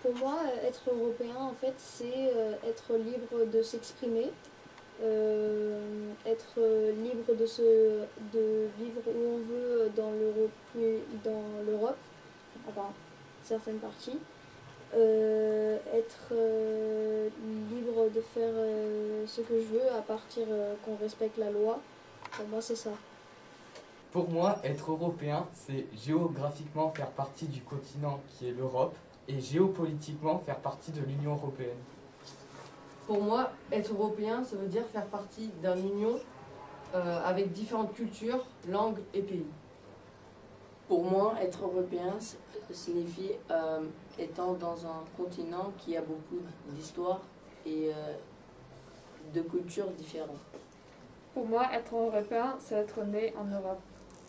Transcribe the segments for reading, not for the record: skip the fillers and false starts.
Pour moi, être européen, en fait, c'est être libre de s'exprimer, être libre de vivre où on veut dans l'Europe, enfin certaines parties, être libre de faire ce que je veux à partir qu'on respecte la loi. Pour moi, c'est ça. Pour moi, être européen, c'est géographiquement faire partie du continent qui est l'Europe et géopolitiquement faire partie de l'Union européenne. Pour moi, être européen, ça veut dire faire partie d'une union avec différentes cultures, langues et pays. Pour moi, être européen signifie étant dans un continent qui a beaucoup d'histoires et de cultures différentes. Pour moi, être européen, c'est être né en Europe.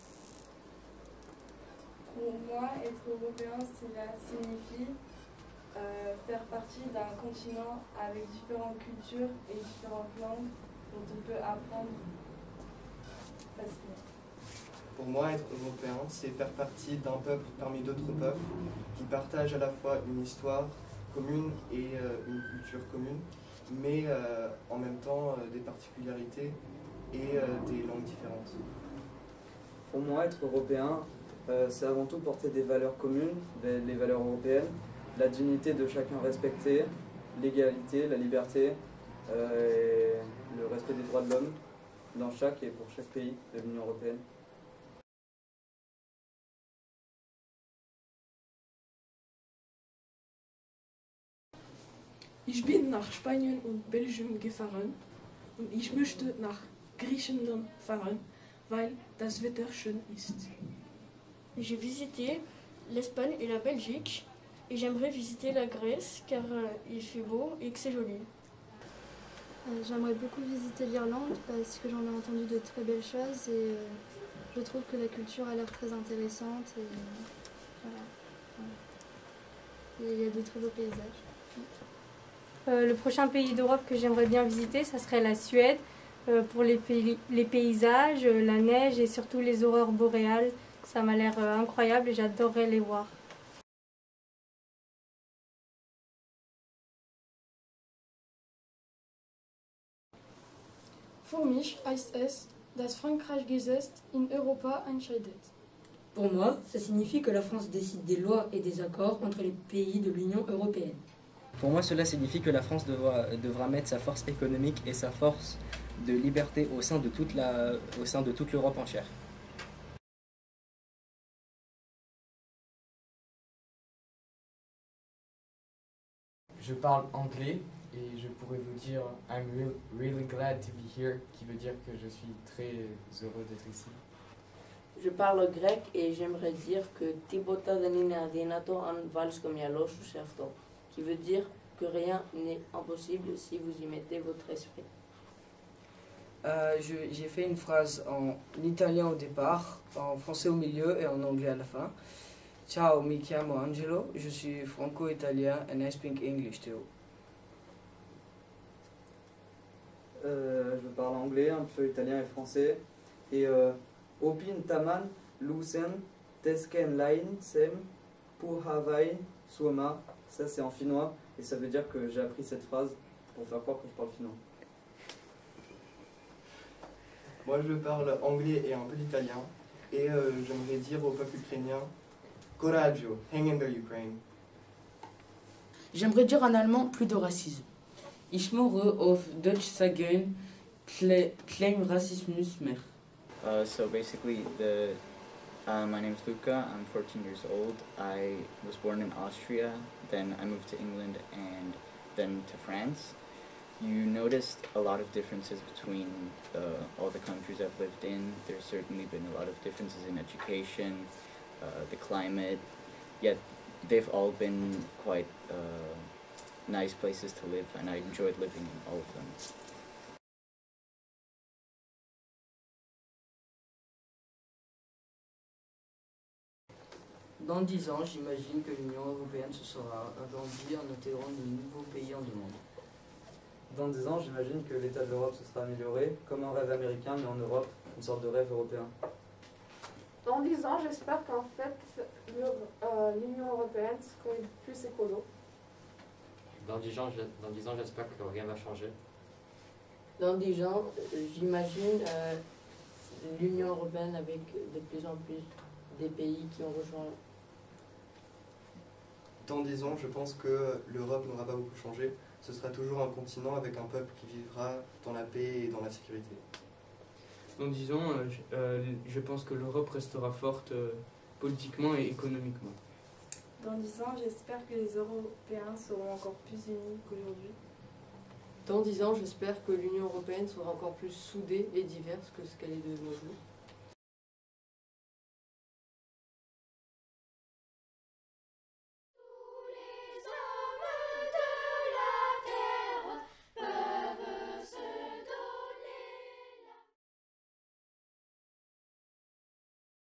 Pour moi, être européen, cela signifie faire partie d'un continent avec différentes cultures et différentes langues dont on peut apprendre facilement. Pour moi, être européen, c'est faire partie d'un peuple parmi d'autres peuples qui partagent à la fois une histoire commune et une culture commune, mais en même temps des particularités et des langues différentes. Pour moi, être européen, c'est avant tout porter des valeurs communes, les valeurs européennes, la dignité de chacun respectée, l'égalité, la liberté, et le respect des droits de l'homme dans chaque et pour chaque pays de l'Union européenne. Ich bin nach Spanien und Belgien gefahren und ich möchte nach Griechenland fahren, weil das Wetter schön ist. J'ai visité l'Espagne et la Belgique et j'aimerais visiter la Grèce car il fait beau et que c'est joli. J'aimerais beaucoup visiter l'Irlande parce que j'en ai entendu de très belles choses et je trouve que la culture a l'air très intéressante et voilà. Et il y a de très beaux paysages. Le prochain pays d'Europe que j'aimerais bien visiter, ça serait la Suède, pour les paysages, la neige et surtout les aurores boréales. Ça m'a l'air incroyable et j'adorerais les voir. Für mich heißt es, dass Frankreich gesetzt in Europa entscheidet. Pour moi, ça signifie que la France décide des lois et des accords entre les pays de l'Union européenne. Pour moi, cela signifie que la France devra mettre sa force économique et sa force de liberté au sein de toute l'Europe entière. Je parle anglais et je pourrais vous dire I'm really glad to be here, qui veut dire que je suis très heureux d'être ici. Je parle grec et j'aimerais dire que Τίποτα δεν είναι αδύνατο αν βάλεις το μυαλό σου σε αυτό, qui veut dire que rien n'est impossible si vous y mettez votre esprit. J'ai fait une phrase en italien au départ, en français au milieu et en anglais à la fin. Ciao, mi chiamo Angelo, je suis franco-italien and I speak English too. Je parle anglais, un peu italien et français. Et Opin taman lusen tesken lain sem puhavain suoma. Ça c'est en finnois et ça veut dire que j'ai appris cette phrase pour faire croire que je parle finnois. Moi je parle anglais et un peu d'italien et j'aimerais dire au peuple ukrainien Coraggio, hang in there Ukraine. J'aimerais dire en allemand plus de racisme. Ich mourre auf Deutsch sagen, klein Rassismus mehr. So basically, my name is Luca, I'm 14 years old. I was born in Austria, then I moved to England and then to France. You noticed a lot of differences between all the countries I've lived in. There's certainly been a lot of differences in education, the climate, yet they've all been quite nice places to live, and I enjoyed living in all of them. Dans 10 ans, j'imagine que l'Union européenne se sera agrandie en intégrant de nouveaux pays en demande. Dans 10 ans, j'imagine que l'état de l'Europe se sera amélioré, comme un rêve américain, mais en Europe, une sorte de rêve européen. Dans 10 ans, j'espère qu'en fait, l'Union européenne sera plus écolo. Dans 10 ans, j'espère que rien va changer. Dans 10 ans, j'imagine l'Union européenne avec de plus en plus des pays qui ont rejoint. Dans 10 ans, je pense que l'Europe n'aura pas beaucoup changé. Ce sera toujours un continent avec un peuple qui vivra dans la paix et dans la sécurité. Dans 10 ans, je pense que l'Europe restera forte politiquement et économiquement. Dans 10 ans, j'espère que les Européens seront encore plus unis qu'aujourd'hui. Dans 10 ans, j'espère que l'Union européenne sera encore plus soudée et diverse que ce qu'elle est de nos jours.